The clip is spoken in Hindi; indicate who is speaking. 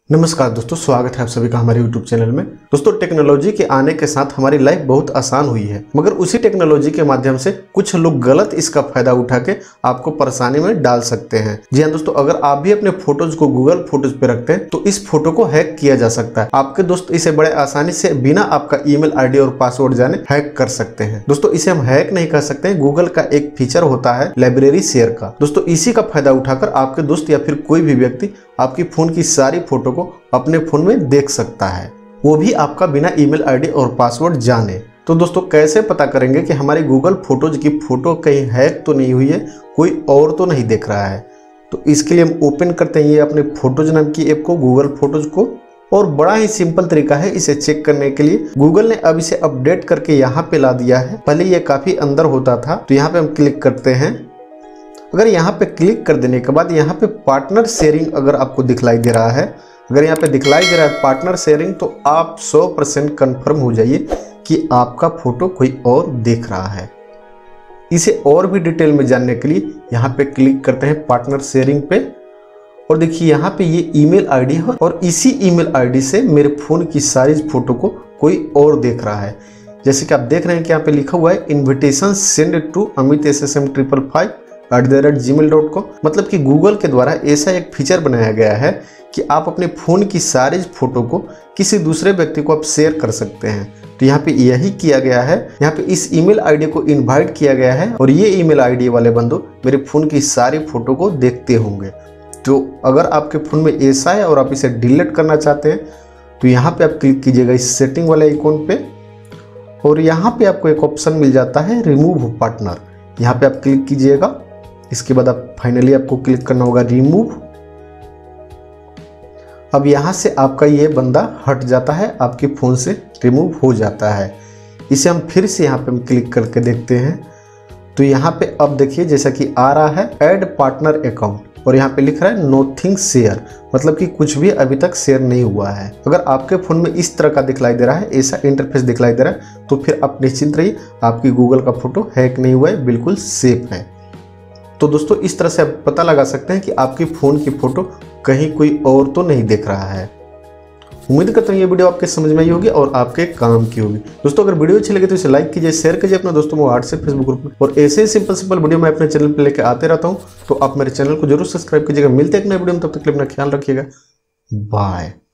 Speaker 1: नमस्कार दोस्तों, स्वागत है आप सभी का हमारे YouTube चैनल में। दोस्तों, टेक्नोलॉजी के आने के साथ हमारी लाइफ बहुत आसान हुई है, मगर उसी टेक्नोलॉजी के माध्यम से कुछ लोग गलत इसका फायदा उठा के आपको परेशानी में डाल सकते हैं। जी हाँ दोस्तों, अगर आप भी अपने फोटोज को गूगल फोटोज पे रखते हैं तो इस फोटो को हैक किया जा सकता है। आपके दोस्त इसे बड़े आसानी से बिना आपका ईमेल आईडी और पासवर्ड जाने हैक कर सकते हैं। दोस्तों, इसे हम हैक नहीं कर सकते। गूगल का एक फीचर होता है लाइब्रेरी शेयर का। दोस्तों, इसी का फायदा उठाकर आपके दोस्त या फिर कोई भी व्यक्ति आपकी फोन की सारी फोटो को अपने फोन में देख सकता है, वो भी आपका बिना ईमेल आईडी और पासवर्ड जाने। तो दोस्तों, कैसे पता करेंगे कि हमारी गूगल फोटोज की फोटो कहीं हैक तो नहीं हुई है, कोई और तो नहीं देख रहा है? तो इसके लिए हम ओपन करते हैं ये अपने फोटोज नाम की ऐप को, गूगल फोटोज को। और बड़ा ही सिंपल तरीका है इसे चेक करने के लिए। गूगल ने अब इसे अपडेट करके यहाँ पे ला दिया है। पहले ये काफी अंदर होता था, तो यहाँ पे हम क्लिक करते हैं। अगर यहाँ पे क्लिक कर देने के बाद यहाँ पे पार्टनर शेयरिंग अगर आपको दिखलाई दे रहा है, अगर यहाँ पे दिखलाई दे रहा है पार्टनर शेयरिंग, तो आप 100% कंफर्म हो जाइए कि आपका फोटो कोई और देख रहा है। इसे और भी डिटेल में जानने के लिए यहाँ पे क्लिक करते हैं पार्टनर शेयरिंग पे। और देखिए यहाँ पे ये ईमेल आईडी है और इसी ईमेल आईडी से मेरे फोन की सारी फोटो को कोई और देख रहा है। जैसे कि आप देख रहे हैं कि यहाँ पे लिखा हुआ है इन्विटेशन सेंड टू amitssm555@gmail.com। मतलब कि गूगल के द्वारा ऐसा एक फीचर बनाया गया है कि आप अपने फ़ोन की सारी फोटो को किसी दूसरे व्यक्ति को आप शेयर कर सकते हैं। तो यहाँ पे यही किया गया है। यहाँ पे इस ईमेल आईडी को इनवाइट किया गया है और ये ईमेल आईडी वाले बंदो मेरे फ़ोन की सारी फोटो को देखते होंगे। तो अगर आपके फ़ोन में ऐसा है और आप इसे डिलीट करना चाहते हैं तो यहाँ पे आप क्लिक कीजिएगा इस सेटिंग वाले आइकॉन पे और यहाँ पे आपको एक ऑप्शन मिल जाता है रिमूव पार्टनर। यहाँ पे आप क्लिक कीजिएगा। इसके बाद आप फाइनली आपको क्लिक करना होगा रिमूव। अब यहाँ से आपका ये बंदा हट जाता है, आपके फ़ोन से रिमूव हो जाता है। इसे हम फिर से यहाँ पे हम क्लिक करके देखते हैं तो यहाँ पे अब देखिए जैसा कि आ रहा है ऐड पार्टनर अकाउंट और यहाँ पे लिख रहा है नोथिंग शेयर, मतलब कि कुछ भी अभी तक शेयर नहीं हुआ है। अगर आपके फ़ोन में इस तरह का दिखलाई दे रहा है, ऐसा इंटरफेस दिखलाई दे रहा है, तो फिर आप निश्चिंत रहिए, आपकी गूगल का फोटो हैक नहीं हुआ है, बिल्कुल सेफ है। तो दोस्तों, इस तरह से आप पता लगा सकते हैं कि आपकी फ़ोन की फ़ोटो कहीं कोई और तो नहीं देख रहा है। उम्मीद करता हूँ ये वीडियो आपके समझ में आई होगी और आपके काम की होगी। दोस्तों, अगर वीडियो अच्छी लगे तो इसे लाइक कीजिए, शेयर कीजिए अपने दोस्तों को व्हाट्सएप फेसबुक ग्रुप में। और ऐसे ही सिंपल वीडियो मैं अपने चैनल पर लेकर आते रहता हूँ, तो आप मेरे चैनल को जरूर सब्सक्राइब कीजिएगा। मिलते हैं एक नए वीडियो में, तब तक के लिए अपना ख्याल रखिएगा। बाय।